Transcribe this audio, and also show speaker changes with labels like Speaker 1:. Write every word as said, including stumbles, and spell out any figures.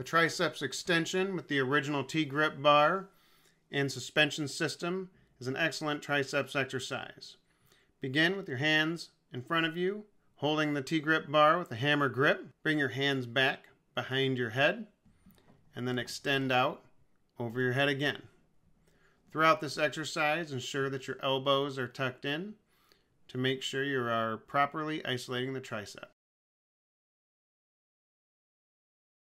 Speaker 1: The triceps extension with the original T-grip bar and suspension system is an excellent triceps exercise. Begin with your hands in front of you, holding the T-grip bar with a hammer grip. Bring your hands back behind your head and then extend out over your head again. Throughout this exercise, ensure that your elbows are tucked in to make sure you are properly isolating the tricep.